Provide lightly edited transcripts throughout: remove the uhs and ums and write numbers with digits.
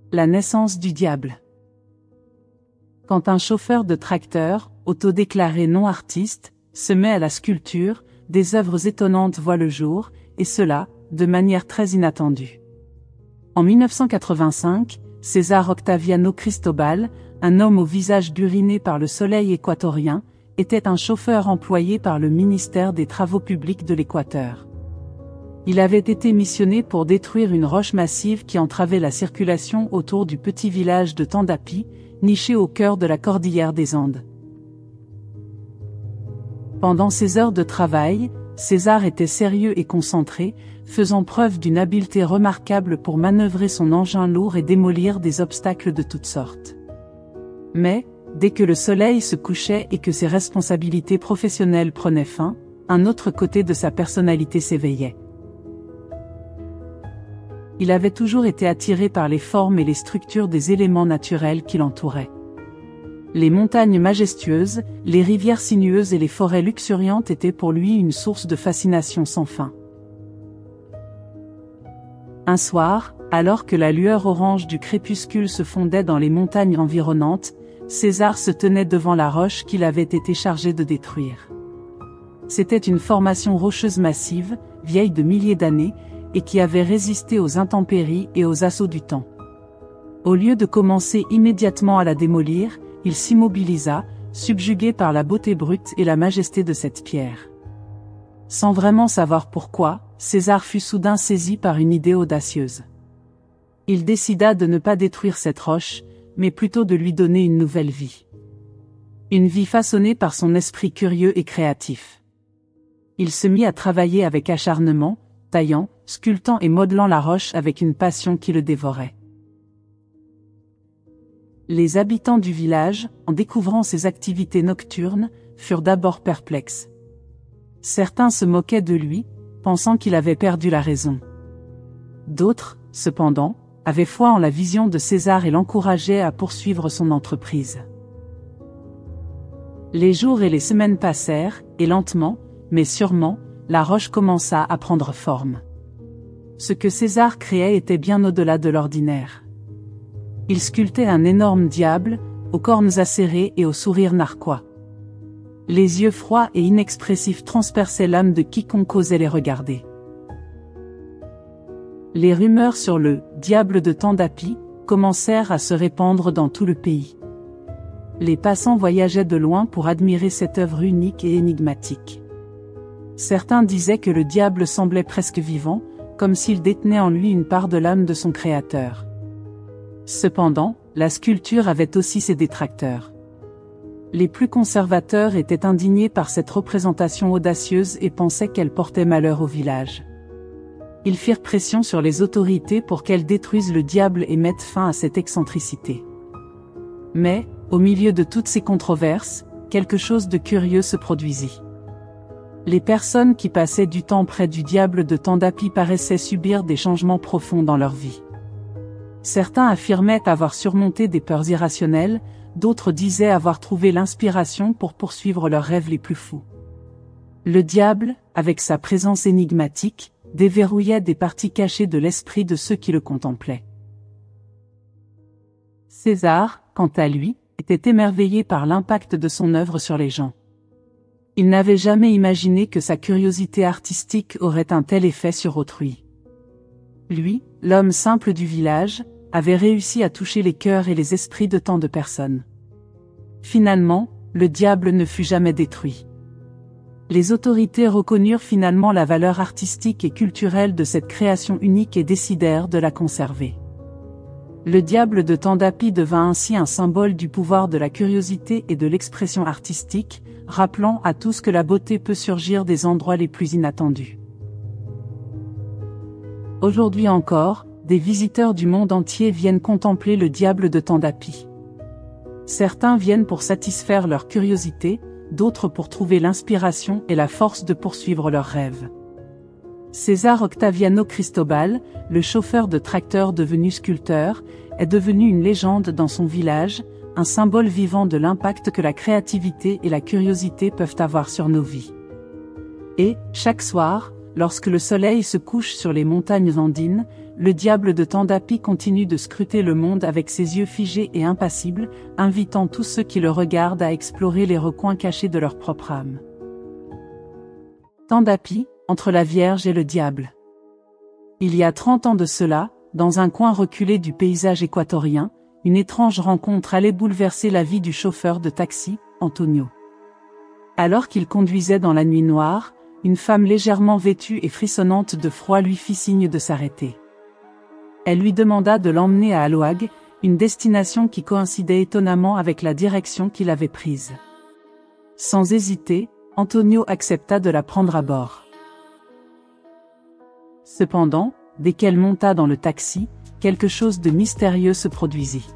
La naissance du diable. Quand un chauffeur de tracteur, autodéclaré non artiste, se met à la sculpture, des œuvres étonnantes voient le jour, et cela, de manière très inattendue. En 1985, César Octaviano Cristobal, un homme au visage duriné par le soleil équatorien, était un chauffeur employé par le ministère des Travaux publics de l'Équateur. Il avait été missionné pour détruire une roche massive qui entravait la circulation autour du petit village de Tandapi, niché au cœur de la cordillère des Andes. Pendant ses heures de travail, César était sérieux et concentré, faisant preuve d'une habileté remarquable pour manœuvrer son engin lourd et démolir des obstacles de toutes sortes. Mais, dès que le soleil se couchait et que ses responsabilités professionnelles prenaient fin, un autre côté de sa personnalité s'éveillait. Il avait toujours été attiré par les formes et les structures des éléments naturels qui l'entouraient. Les montagnes majestueuses, les rivières sinueuses et les forêts luxuriantes étaient pour lui une source de fascination sans fin. Un soir, alors que la lueur orange du crépuscule se fondait dans les montagnes environnantes, César se tenait devant la roche qu'il avait été chargé de détruire. C'était une formation rocheuse massive, vieille de milliers d'années, et qui avait résisté aux intempéries et aux assauts du temps. Au lieu de commencer immédiatement à la démolir, il s'immobilisa, subjugué par la beauté brute et la majesté de cette pierre. Sans vraiment savoir pourquoi, César fut soudain saisi par une idée audacieuse. Il décida de ne pas détruire cette roche, mais plutôt de lui donner une nouvelle vie. Une vie façonnée par son esprit curieux et créatif. Il se mit à travailler avec acharnement, taillant, sculptant et modelant la roche avec une passion qui le dévorait. Les habitants du village, en découvrant ses activités nocturnes, furent d'abord perplexes. Certains se moquaient de lui, pensant qu'il avait perdu la raison. D'autres, cependant, avaient foi en la vision de César et l'encourageaient à poursuivre son entreprise. Les jours et les semaines passèrent, et lentement, mais sûrement, la roche commença à prendre forme. Ce que César créait était bien au-delà de l'ordinaire. Il sculptait un énorme diable, aux cornes acérées et au sourire narquois. Les yeux froids et inexpressifs transperçaient l'âme de quiconque osait les regarder. Les rumeurs sur le « diable de Tandapi » commencèrent à se répandre dans tout le pays. Les passants voyageaient de loin pour admirer cette œuvre unique et énigmatique. Certains disaient que le diable semblait presque vivant, comme s'il détenait en lui une part de l'âme de son créateur. Cependant, la sculpture avait aussi ses détracteurs. Les plus conservateurs étaient indignés par cette représentation audacieuse et pensaient qu'elle portait malheur au village. Ils firent pression sur les autorités pour qu'elles détruisent le diable et mettent fin à cette excentricité. Mais, au milieu de toutes ces controverses, quelque chose de curieux se produisit. Les personnes qui passaient du temps près du diable de Tandapi paraissaient subir des changements profonds dans leur vie. Certains affirmaient avoir surmonté des peurs irrationnelles, d'autres disaient avoir trouvé l'inspiration pour poursuivre leurs rêves les plus fous. Le diable, avec sa présence énigmatique, déverrouillait des parties cachées de l'esprit de ceux qui le contemplaient. César, quant à lui, était émerveillé par l'impact de son œuvre sur les gens. Il n'avait jamais imaginé que sa curiosité artistique aurait un tel effet sur autrui. Lui, l'homme simple du village, avait réussi à toucher les cœurs et les esprits de tant de personnes. Finalement, le diable ne fut jamais détruit. Les autorités reconnurent finalement la valeur artistique et culturelle de cette création unique et décidèrent de la conserver. Le diable de Tandapi devint ainsi un symbole du pouvoir de la curiosité et de l'expression artistique, rappelant à tous que la beauté peut surgir des endroits les plus inattendus. Aujourd'hui encore, des visiteurs du monde entier viennent contempler le diable de Tandapi. Certains viennent pour satisfaire leur curiosité, d'autres pour trouver l'inspiration et la force de poursuivre leurs rêves. César Octaviano Cristobal, le chauffeur de tracteur devenu sculpteur, est devenu une légende dans son village, un symbole vivant de l'impact que la créativité et la curiosité peuvent avoir sur nos vies. Et, chaque soir, lorsque le soleil se couche sur les montagnes andines, le diable de Tandapi continue de scruter le monde avec ses yeux figés et impassibles, invitant tous ceux qui le regardent à explorer les recoins cachés de leur propre âme. Tandapi, entre la Vierge et le diable. Il y a 30 ans de cela, dans un coin reculé du paysage équatorien, une étrange rencontre allait bouleverser la vie du chauffeur de taxi, Antonio. Alors qu'il conduisait dans la nuit noire, une femme légèrement vêtue et frissonnante de froid lui fit signe de s'arrêter. Elle lui demanda de l'emmener à Aloag, une destination qui coïncidait étonnamment avec la direction qu'il avait prise. Sans hésiter, Antonio accepta de la prendre à bord. Cependant, dès qu'elle monta dans le taxi, quelque chose de mystérieux se produisit.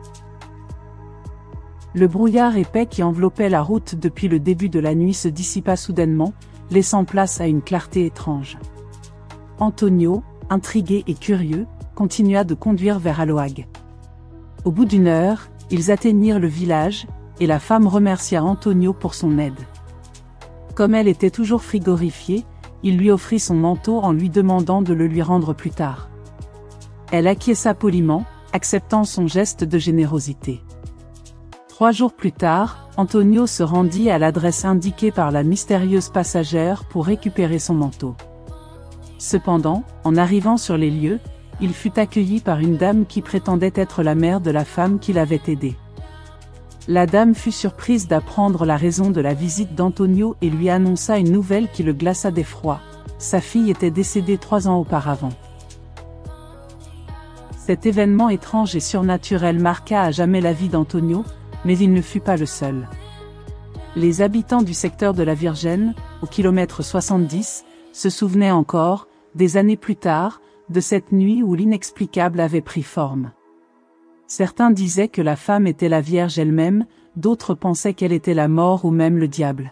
Le brouillard épais qui enveloppait la route depuis le début de la nuit se dissipa soudainement, laissant place à une clarté étrange. Antonio, intrigué et curieux, continua de conduire vers Aloag. Au bout d'une heure, ils atteignirent le village, et la femme remercia Antonio pour son aide. Comme elle était toujours frigorifiée, il lui offrit son manteau en lui demandant de le lui rendre plus tard. Elle acquiesça poliment, acceptant son geste de générosité. 3 jours plus tard, Antonio se rendit à l'adresse indiquée par la mystérieuse passagère pour récupérer son manteau. Cependant, en arrivant sur les lieux, il fut accueilli par une dame qui prétendait être la mère de la femme qui l'avait aidé. La dame fut surprise d'apprendre la raison de la visite d'Antonio et lui annonça une nouvelle qui le glaça d'effroi. Sa fille était décédée 3 ans auparavant. Cet événement étrange et surnaturel marqua à jamais la vie d'Antonio, mais il ne fut pas le seul. Les habitants du secteur de la Virgène, au kilomètre 70, se souvenaient encore, des années plus tard, de cette nuit où l'inexplicable avait pris forme. Certains disaient que la femme était la Vierge elle-même, d'autres pensaient qu'elle était la mort ou même le diable.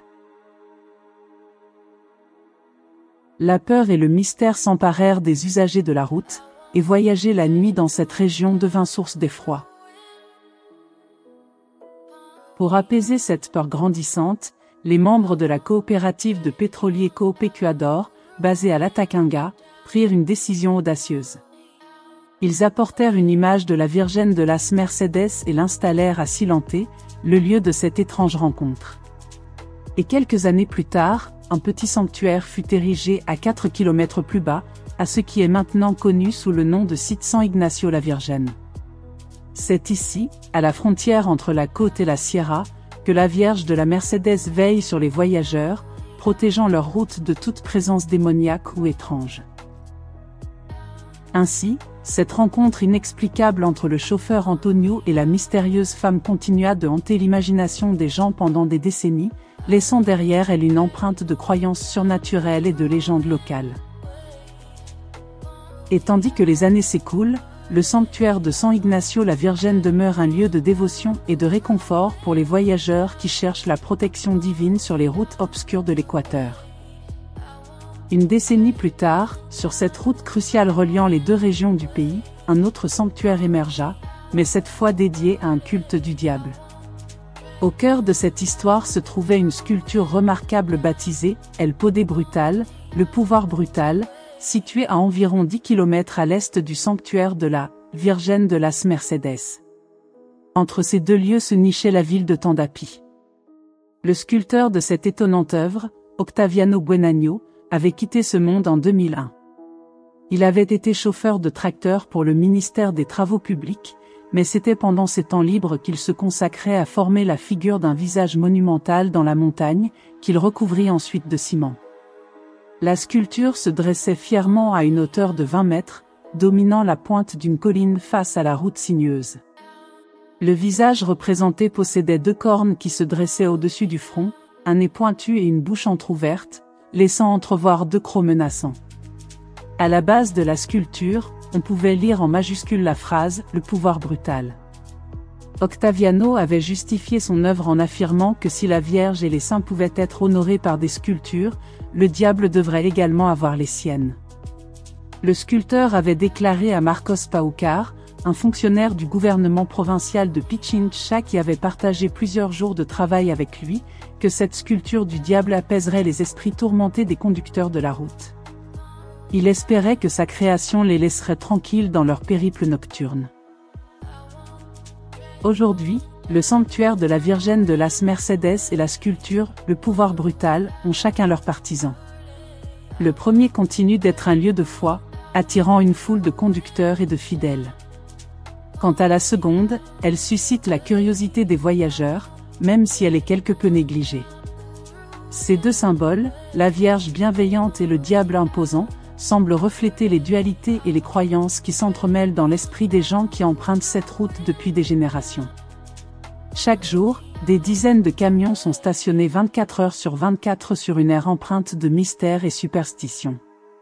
La peur et le mystère s'emparèrent des usagers de la route, et voyager la nuit dans cette région devint source d'effroi. Pour apaiser cette peur grandissante, les membres de la coopérative de pétroliers Coop-Ecuador, basée à Latacunga, prirent une décision audacieuse. Ils apportèrent une image de la Virgène de las Mercedes et l'installèrent à Silante, le lieu de cette étrange rencontre. Et quelques années plus tard, un petit sanctuaire fut érigé à 4 km plus bas, à ce qui est maintenant connu sous le nom de site San Ignacio la Virgène. C'est ici, à la frontière entre la côte et la Sierra, que la Vierge de la Mercedes veille sur les voyageurs, protégeant leur route de toute présence démoniaque ou étrange. Ainsi, cette rencontre inexplicable entre le chauffeur Antonio et la mystérieuse femme continua de hanter l'imagination des gens pendant des décennies, laissant derrière elle une empreinte de croyances surnaturelles et de légendes locales. Et tandis que les années s'écoulent, le sanctuaire de San Ignacio la Virgène demeure un lieu de dévotion et de réconfort pour les voyageurs qui cherchent la protection divine sur les routes obscures de l'Équateur. Une décennie plus tard, sur cette route cruciale reliant les 2 régions du pays, un autre sanctuaire émergea, mais cette fois dédié à un culte du diable. Au cœur de cette histoire se trouvait une sculpture remarquable baptisée « El Poder Brutal », le pouvoir brutal, située à environ 10 km à l'est du sanctuaire de la Virgène de las Mercedes. Entre ces 2 lieux se nichait la ville de Tandapi. Le sculpteur de cette étonnante œuvre, Octaviano Buenagno, avait quitté ce monde en 2001. Il avait été chauffeur de tracteur pour le ministère des Travaux publics, mais c'était pendant ses temps libres qu'il se consacrait à former la figure d'un visage monumental dans la montagne, qu'il recouvrit ensuite de ciment. La sculpture se dressait fièrement à une hauteur de 20 mètres, dominant la pointe d'une colline face à la route sinueuse. Le visage représenté possédait 2 cornes qui se dressaient au-dessus du front, un nez pointu et une bouche entr'ouverte, laissant entrevoir 2 crocs menaçants. À la base de la sculpture, on pouvait lire en majuscule la phrase « Le pouvoir brutal ». Octaviano avait justifié son œuvre en affirmant que si la Vierge et les saints pouvaient être honorés par des sculptures, le diable devrait également avoir les siennes. Le sculpteur avait déclaré à Marcos Paucar, un fonctionnaire du gouvernement provincial de Pichincha qui avait partagé plusieurs jours de travail avec lui, que cette sculpture du diable apaiserait les esprits tourmentés des conducteurs de la route. Il espérait que sa création les laisserait tranquilles dans leur périple nocturne. Aujourd'hui, le sanctuaire de la Vierge de las Mercedes et la sculpture, le pouvoir brutal, ont chacun leurs partisans. Le premier continue d'être un lieu de foi, attirant une foule de conducteurs et de fidèles. Quant à la seconde, elle suscite la curiosité des voyageurs, même si elle est quelque peu négligée. Ces deux symboles, la Vierge bienveillante et le diable imposant, semblent refléter les dualités et les croyances qui s'entremêlent dans l'esprit des gens qui empruntent cette route depuis des générations. Chaque jour, des dizaines de camions sont stationnés 24 heures sur 24 sur une aire empreinte de mystère et superstition.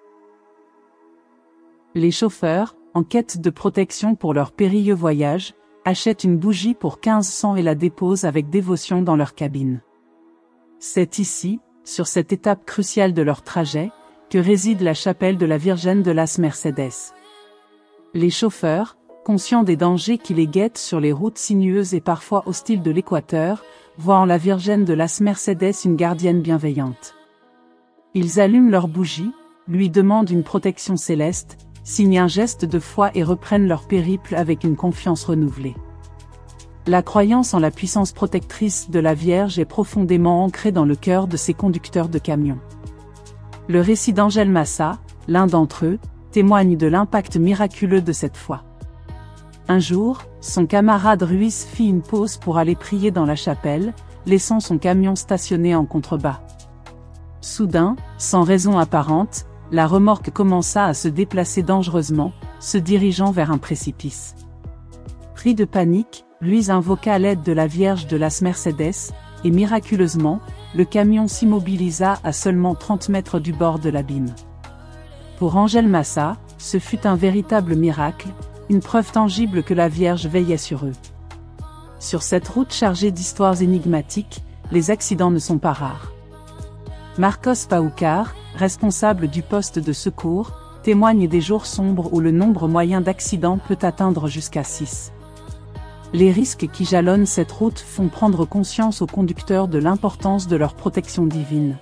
Les chauffeurs, en quête de protection pour leur périlleux voyage, achètent une bougie pour 1500 et la déposent avec dévotion dans leur cabine. C'est ici, sur cette étape cruciale de leur trajet, que réside la chapelle de la Vierge de las Mercedes. Les chauffeurs, conscients des dangers qui les guettent sur les routes sinueuses et parfois hostiles de l'Équateur, voient en la Vierge de las Mercedes une gardienne bienveillante. Ils allument leur bougie, lui demandent une protection céleste, signent un geste de foi et reprennent leur périple avec une confiance renouvelée. La croyance en la puissance protectrice de la Vierge est profondément ancrée dans le cœur de ces conducteurs de camions. Le récit d'Angel Massa, l'un d'entre eux, témoigne de l'impact miraculeux de cette foi. Un jour, son camarade Ruiz fit une pause pour aller prier dans la chapelle, laissant son camion stationné en contrebas. Soudain, sans raison apparente, la remorque commença à se déplacer dangereusement, se dirigeant vers un précipice. Pris de panique, Ruiz invoqua l'aide de la Vierge de las Mercedes, et miraculeusement, le camion s'immobilisa à seulement 30 mètres du bord de l'abîme. Pour Angel Massa, ce fut un véritable miracle, une preuve tangible que la Vierge veillait sur eux. Sur cette route chargée d'histoires énigmatiques, les accidents ne sont pas rares. Marcos Paucar, responsable du poste de secours, témoigne des jours sombres où le nombre moyen d'accidents peut atteindre jusqu'à 6. Les risques qui jalonnent cette route font prendre conscience aux conducteurs de l'importance de leur protection divine.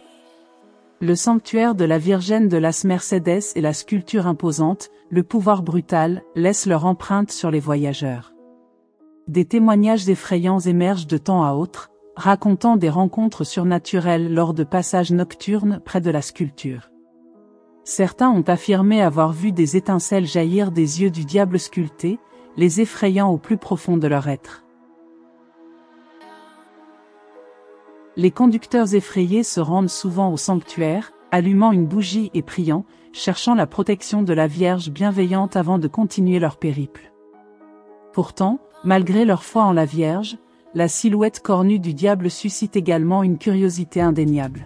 Le sanctuaire de la Vierge de las Mercedes et la sculpture imposante, le pouvoir brutal, laissent leur empreinte sur les voyageurs. Des témoignages effrayants émergent de temps à autre, racontant des rencontres surnaturelles lors de passages nocturnes près de la sculpture. Certains ont affirmé avoir vu des étincelles jaillir des yeux du diable sculptés, les effrayant au plus profond de leur être. Les conducteurs effrayés se rendent souvent au sanctuaire, allumant une bougie et priant, cherchant la protection de la Vierge bienveillante avant de continuer leur périple. Pourtant, malgré leur foi en la Vierge, la silhouette cornue du diable suscite également une curiosité indéniable.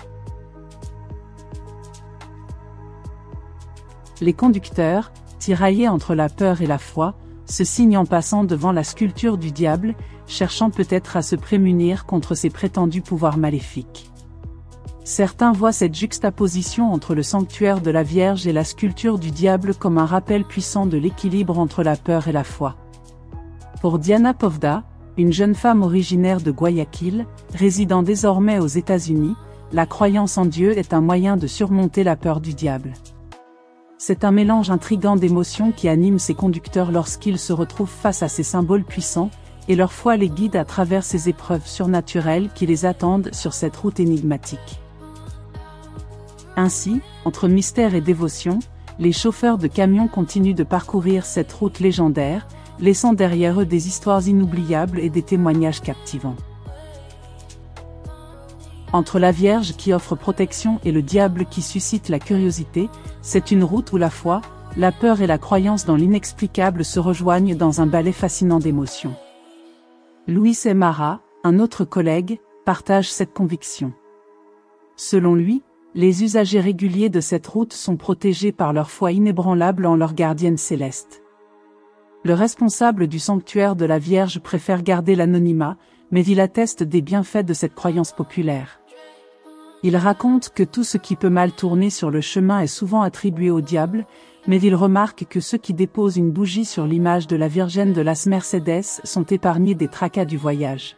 Les conducteurs, tiraillés entre la peur et la foi, se signent en passant devant la sculpture du diable, cherchant peut-être à se prémunir contre ses prétendus pouvoirs maléfiques. Certains voient cette juxtaposition entre le sanctuaire de la Vierge et la sculpture du diable comme un rappel puissant de l'équilibre entre la peur et la foi. Pour Diana Povda, une jeune femme originaire de Guayaquil, résidant désormais aux États-Unis, la croyance en Dieu est un moyen de surmonter la peur du diable. C'est un mélange intrigant d'émotions qui anime ces conducteurs lorsqu'ils se retrouvent face à ces symboles puissants, et leur foi les guide à travers ces épreuves surnaturelles qui les attendent sur cette route énigmatique. Ainsi, entre mystère et dévotion, les chauffeurs de camions continuent de parcourir cette route légendaire, laissant derrière eux des histoires inoubliables et des témoignages captivants. Entre la Vierge qui offre protection et le diable qui suscite la curiosité, c'est une route où la foi, la peur et la croyance dans l'inexplicable se rejoignent dans un ballet fascinant d'émotions. Luis Aymara, un autre collègue, partage cette conviction. Selon lui, les usagers réguliers de cette route sont protégés par leur foi inébranlable en leur gardienne céleste. Le responsable du sanctuaire de la Vierge préfère garder l'anonymat, mais il atteste des bienfaits de cette croyance populaire. Il raconte que tout ce qui peut mal tourner sur le chemin est souvent attribué au diable, mais il remarque que ceux qui déposent une bougie sur l'image de la Vierge de las Mercedes sont épargnés des tracas du voyage.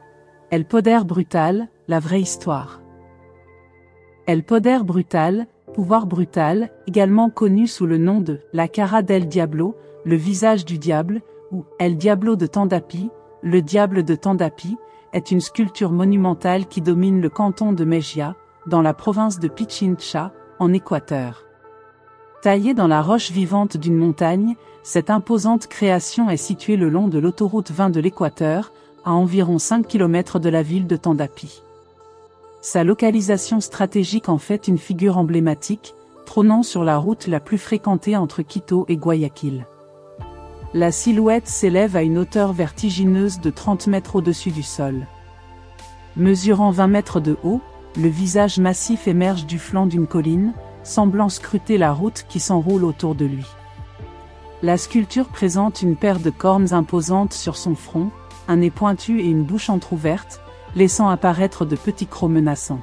El Poder Brutal, la vraie histoire. El Poder Brutal, Pouvoir brutal, également connu sous le nom de La cara del diablo, le visage du diable, ou El diablo de Tandapi, le diable de Tandapi, est une sculpture monumentale qui domine le canton de Mejía, dans la province de Pichincha, en Équateur. Taillée dans la roche vivante d'une montagne, cette imposante création est située le long de l'autoroute 20 de l'Équateur, à environ 5 km de la ville de Tandapi. Sa localisation stratégique en fait une figure emblématique, trônant sur la route la plus fréquentée entre Quito et Guayaquil. La silhouette s'élève à une hauteur vertigineuse de 30 mètres au-dessus du sol. Mesurant 20 mètres de haut, le visage massif émerge du flanc d'une colline, semblant scruter la route qui s'enroule autour de lui. La sculpture présente une paire de cornes imposantes sur son front, un nez pointu et une bouche entr'ouverte, laissant apparaître de petits crocs menaçants.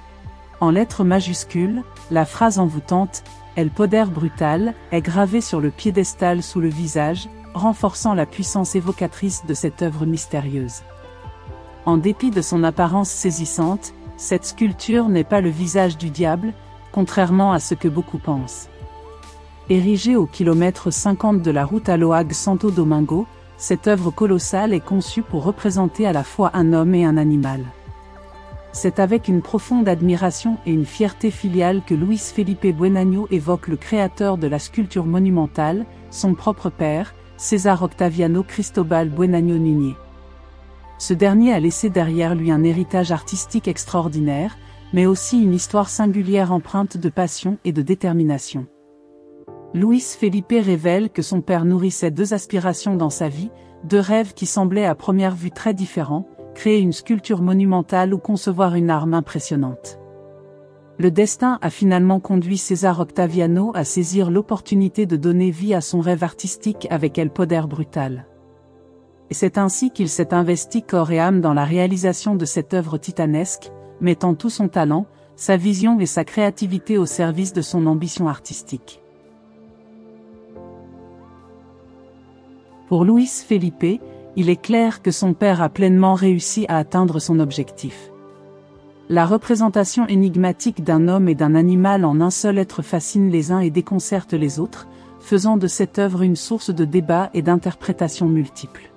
En lettres majuscules, la phrase envoûtante « El poder brutal » est gravée sur le piédestal sous le visage, renforçant la puissance évocatrice de cette œuvre mystérieuse. En dépit de son apparence saisissante, cette sculpture n'est pas le visage du diable, contrairement à ce que beaucoup pensent. Érigée au kilomètre 50 de la route Aloag-Santo Domingo, cette œuvre colossale est conçue pour représenter à la fois un homme et un animal. C'est avec une profonde admiration et une fierté filiale que Luis Felipe Buenano évoque le créateur de la sculpture monumentale, son propre père, César Octaviano Cristóbal Buenano Núñez. Ce dernier a laissé derrière lui un héritage artistique extraordinaire, mais aussi une histoire singulière empreinte de passion et de détermination. Luis Felipe révèle que son père nourrissait deux aspirations dans sa vie, deux rêves qui semblaient à première vue très différents, créer une sculpture monumentale ou concevoir une arme impressionnante. Le destin a finalement conduit César Octaviano à saisir l'opportunité de donner vie à son rêve artistique avec El poder brutal. Et c'est ainsi qu'il s'est investi corps et âme dans la réalisation de cette œuvre titanesque, mettant tout son talent, sa vision et sa créativité au service de son ambition artistique. Pour Luis Felipe, il est clair que son père a pleinement réussi à atteindre son objectif. La représentation énigmatique d'un homme et d'un animal en un seul être fascine les uns et déconcerte les autres, faisant de cette œuvre une source de débats et d'interprétations multiples.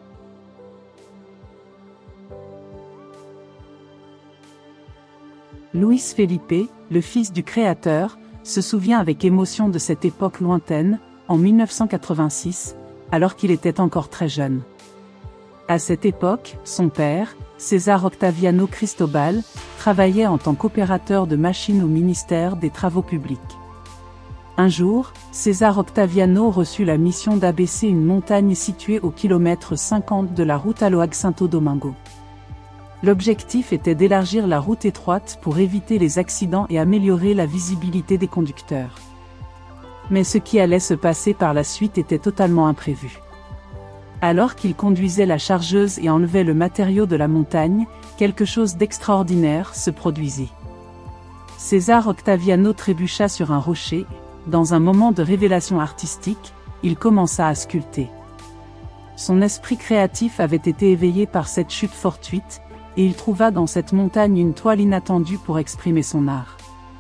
Luis Felipe, le fils du créateur, se souvient avec émotion de cette époque lointaine, en 1986, alors qu'il était encore très jeune. À cette époque, son père, César Octaviano Cristóbal, travaillait en tant qu'opérateur de machines au ministère des Travaux publics. Un jour, César Octaviano reçut la mission d'abaisser une montagne située au kilomètre 50 de la route Aloag-Santo Domingo. L'objectif était d'élargir la route étroite pour éviter les accidents et améliorer la visibilité des conducteurs. Mais ce qui allait se passer par la suite était totalement imprévu. Alors qu'il conduisait la chargeuse et enlevait le matériau de la montagne, quelque chose d'extraordinaire se produisit. César Octaviano trébucha sur un rocher, dans un moment de révélation artistique, il commença à sculpter. Son esprit créatif avait été éveillé par cette chute fortuite, et il trouva dans cette montagne une toile inattendue pour exprimer son art.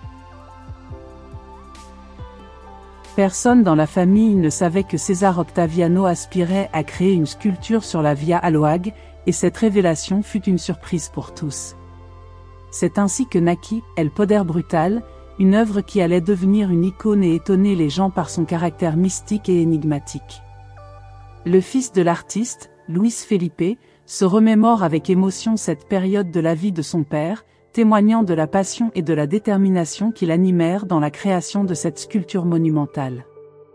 Personne dans la famille ne savait que César Octaviano aspirait à créer une sculpture sur la Via Aloag, et cette révélation fut une surprise pour tous. C'est ainsi que naquit El poder brutal, une œuvre qui allait devenir une icône et étonner les gens par son caractère mystique et énigmatique. Le fils de l'artiste, Luis Felipe, se remémore avec émotion cette période de la vie de son père, témoignant de la passion et de la détermination qui l'animèrent dans la création de cette sculpture monumentale.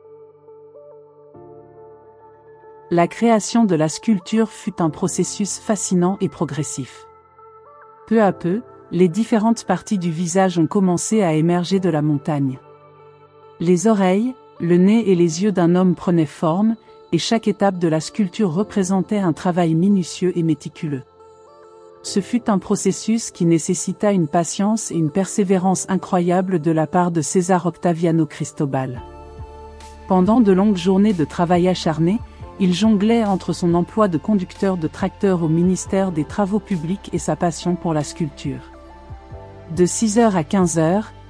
La création de la sculpture fut un processus fascinant et progressif. Peu à peu, les différentes parties du visage ont commencé à émerger de la montagne. Les oreilles, le nez et les yeux d'un homme prenaient forme, et chaque étape de la sculpture représentait un travail minutieux et méticuleux. Ce fut un processus qui nécessita une patience et une persévérance incroyables de la part de César Octaviano Cristóbal. Pendant de longues journées de travail acharné, il jonglait entre son emploi de conducteur de tracteur au ministère des Travaux publics et sa passion pour la sculpture. De 6h à 15h,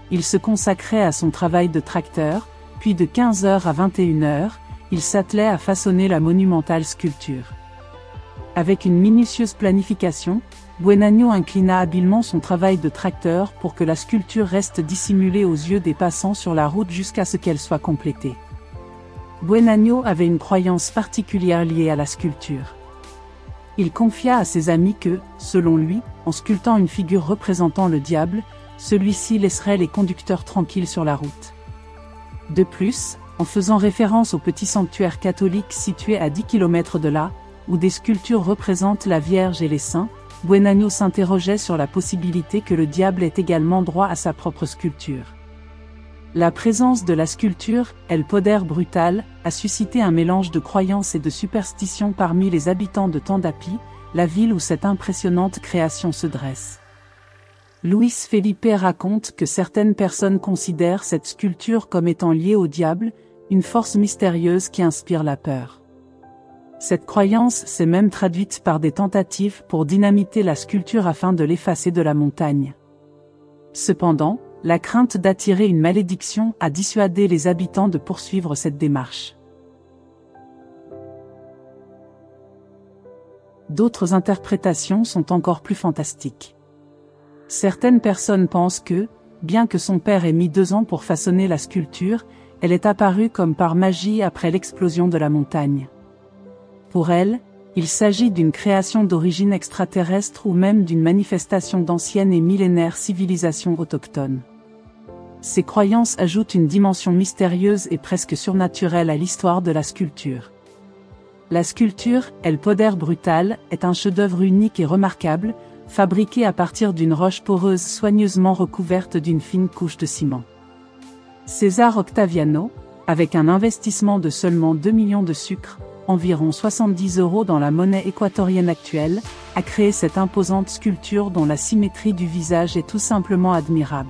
il se consacrait à son travail de tracteur, puis de 15h à 21h, il s'attelait à façonner la monumentale sculpture. Avec une minutieuse planification, Buenagno inclina habilement son travail de tracteur pour que la sculpture reste dissimulée aux yeux des passants sur la route jusqu'à ce qu'elle soit complétée. Buenagno avait une croyance particulière liée à la sculpture. Il confia à ses amis que, selon lui, en sculptant une figure représentant le diable, celui-ci laisserait les conducteurs tranquilles sur la route. De plus, en faisant référence au petit sanctuaire catholique situé à 10 km de là, où des sculptures représentent la Vierge et les saints, Buenagno s'interrogeait sur la possibilité que le diable ait également droit à sa propre sculpture. La présence de la sculpture, El Poder Brutal, a suscité un mélange de croyances et de superstitions parmi les habitants de Tendapi, la ville où cette impressionnante création se dresse. Luis Felipe raconte que certaines personnes considèrent cette sculpture comme étant liée au diable, une force mystérieuse qui inspire la peur. Cette croyance s'est même traduite par des tentatives pour dynamiter la sculpture afin de l'effacer de la montagne. Cependant, la crainte d'attirer une malédiction a dissuadé les habitants de poursuivre cette démarche. D'autres interprétations sont encore plus fantastiques. Certaines personnes pensent que, bien que son père ait mis 2 ans pour façonner la sculpture, elle est apparue comme par magie après l'explosion de la montagne. Pour elle, il s'agit d'une création d'origine extraterrestre ou même d'une manifestation d'anciennes et millénaires civilisations autochtones. Ces croyances ajoutent une dimension mystérieuse et presque surnaturelle à l'histoire de la sculpture. La sculpture, El Poder Brutal, est un chef-d'œuvre unique et remarquable, fabriqué à partir d'une roche poreuse soigneusement recouverte d'une fine couche de ciment. César Octaviano, avec un investissement de seulement 2 millions de sucres, environ 70 € dans la monnaie équatorienne actuelle, a créé cette imposante sculpture dont la symétrie du visage est tout simplement admirable.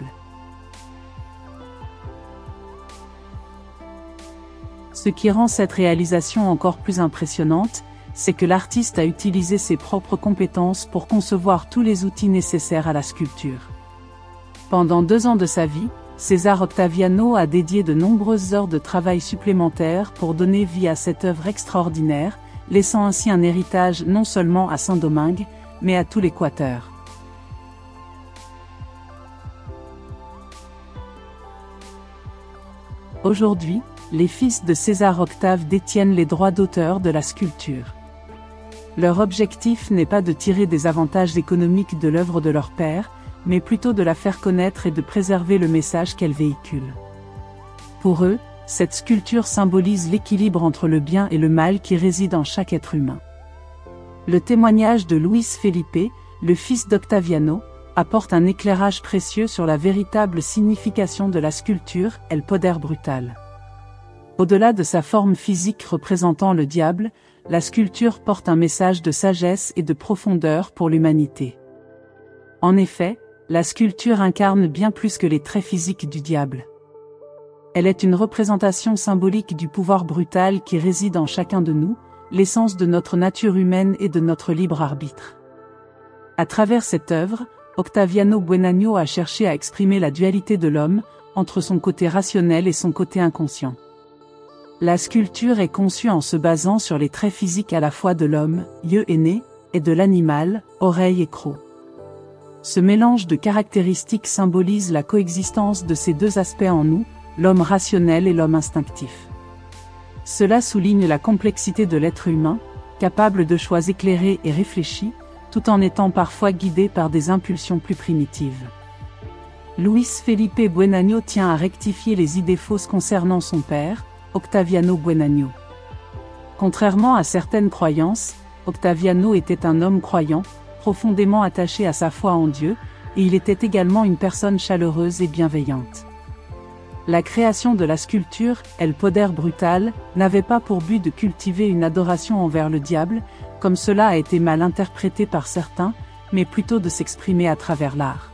Ce qui rend cette réalisation encore plus impressionnante, c'est que l'artiste a utilisé ses propres compétences pour concevoir tous les outils nécessaires à la sculpture. Pendant 2 ans de sa vie, César Octaviano a dédié de nombreuses heures de travail supplémentaires pour donner vie à cette œuvre extraordinaire, laissant ainsi un héritage non seulement à Saint-Domingue, mais à tout l'Équateur. Aujourd'hui, les fils de César Octave détiennent les droits d'auteur de la sculpture. Leur objectif n'est pas de tirer des avantages économiques de l'œuvre de leur père, mais plutôt de la faire connaître et de préserver le message qu'elle véhicule. Pour eux, cette sculpture symbolise l'équilibre entre le bien et le mal qui réside en chaque être humain. Le témoignage de Luis Felipe, le fils d'Octaviano, apporte un éclairage précieux sur la véritable signification de la sculpture, El Poder Brutal. Au-delà de sa forme physique représentant le diable, la sculpture porte un message de sagesse et de profondeur pour l'humanité. En effet, la sculpture incarne bien plus que les traits physiques du diable. Elle est une représentation symbolique du pouvoir brutal qui réside en chacun de nous, l'essence de notre nature humaine et de notre libre arbitre. À travers cette œuvre, Octaviano Buenagno a cherché à exprimer la dualité de l'homme, entre son côté rationnel et son côté inconscient. La sculpture est conçue en se basant sur les traits physiques à la fois de l'homme, yeux et nez, et de l'animal, oreilles et crocs. Ce mélange de caractéristiques symbolise la coexistence de ces deux aspects en nous, l'homme rationnel et l'homme instinctif. Cela souligne la complexité de l'être humain, capable de choix éclairés et réfléchis, tout en étant parfois guidé par des impulsions plus primitives. Luis Felipe Buenagno tient à rectifier les idées fausses concernant son père, Octaviano Buenagno. Contrairement à certaines croyances, Octaviano était un homme croyant, profondément attaché à sa foi en Dieu, et il était également une personne chaleureuse et bienveillante. La création de la sculpture, El Poder Brutal, n'avait pas pour but de cultiver une adoration envers le diable, comme cela a été mal interprété par certains, mais plutôt de s'exprimer à travers l'art.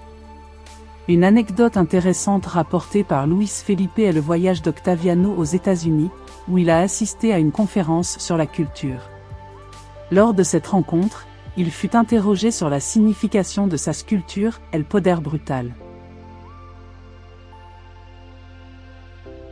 Une anecdote intéressante rapportée par Luis Felipe est le voyage d'Octaviano aux États-Unis, où il a assisté à une conférence sur la culture. Lors de cette rencontre, il fut interrogé sur la signification de sa sculpture, El Poder Brutal.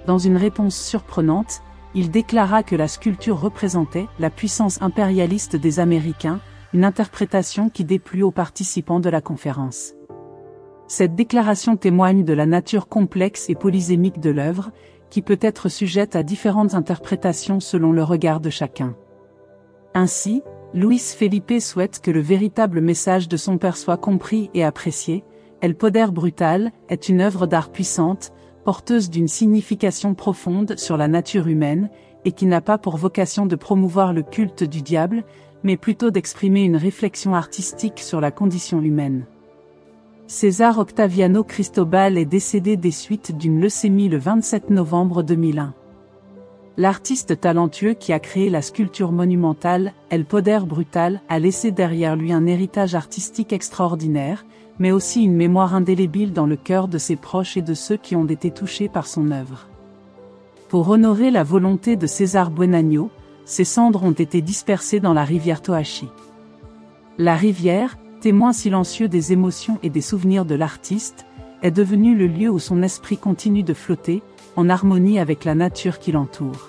Dans une réponse surprenante, il déclara que la sculpture représentait la puissance impérialiste des Américains, une interprétation qui déplut aux participants de la conférence. Cette déclaration témoigne de la nature complexe et polysémique de l'œuvre, qui peut être sujette à différentes interprétations selon le regard de chacun. Ainsi, Luis Felipe souhaite que le véritable message de son père soit compris et apprécié. El Poder Brutal est une œuvre d'art puissante, porteuse d'une signification profonde sur la nature humaine, et qui n'a pas pour vocation de promouvoir le culte du diable, mais plutôt d'exprimer une réflexion artistique sur la condition humaine. César Octaviano Cristobal est décédé des suites d'une leucémie le 27 novembre 2001. L'artiste talentueux qui a créé la sculpture monumentale, El Poder Brutal, a laissé derrière lui un héritage artistique extraordinaire, mais aussi une mémoire indélébile dans le cœur de ses proches et de ceux qui ont été touchés par son œuvre. Pour honorer la volonté de César Buenagno, ses cendres ont été dispersées dans la rivière Toachi. La rivière, témoin silencieux des émotions et des souvenirs de l'artiste, est devenue le lieu où son esprit continue de flotter, en harmonie avec la nature qui l'entoure.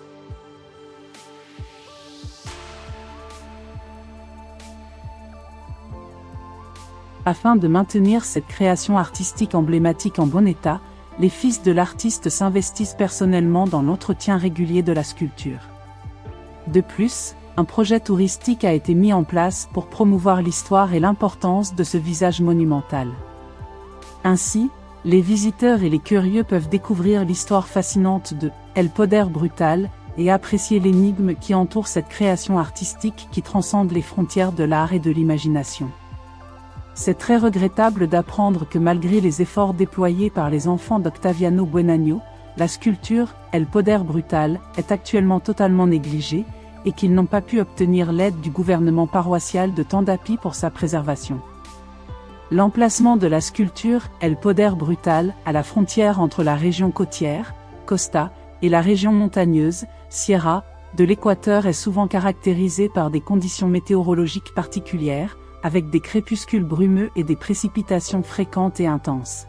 Afin de maintenir cette création artistique emblématique en bon état, les fils de l'artiste s'investissent personnellement dans l'entretien régulier de la sculpture. De plus, un projet touristique a été mis en place pour promouvoir l'histoire et l'importance de ce visage monumental. Ainsi, les visiteurs et les curieux peuvent découvrir l'histoire fascinante de El Poder Brutal et apprécier l'énigme qui entoure cette création artistique qui transcende les frontières de l'art et de l'imagination. C'est très regrettable d'apprendre que malgré les efforts déployés par les enfants d'Octaviano Buenagno, la sculpture El Poder Brutal est actuellement totalement négligée et qu'ils n'ont pas pu obtenir l'aide du gouvernement paroissial de Tendapi pour sa préservation. L'emplacement de la sculpture El Poder Brutal à la frontière entre la région côtière, Costa, et la région montagneuse, Sierra, de l'Équateur est souvent caractérisé par des conditions météorologiques particulières, avec des crépuscules brumeux et des précipitations fréquentes et intenses.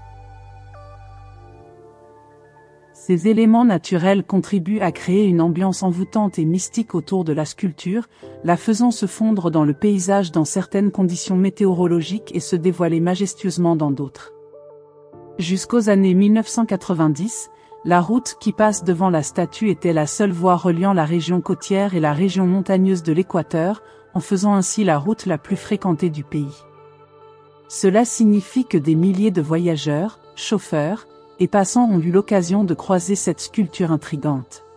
Ces éléments naturels contribuent à créer une ambiance envoûtante et mystique autour de la sculpture, la faisant se fondre dans le paysage dans certaines conditions météorologiques et se dévoiler majestueusement dans d'autres. Jusqu'aux années 1990, la route qui passe devant la statue était la seule voie reliant la région côtière et la région montagneuse de l'Équateur, en faisant ainsi la route la plus fréquentée du pays. Cela signifie que des milliers de voyageurs, chauffeurs, et passants ont eu l'occasion de croiser cette sculpture intrigante.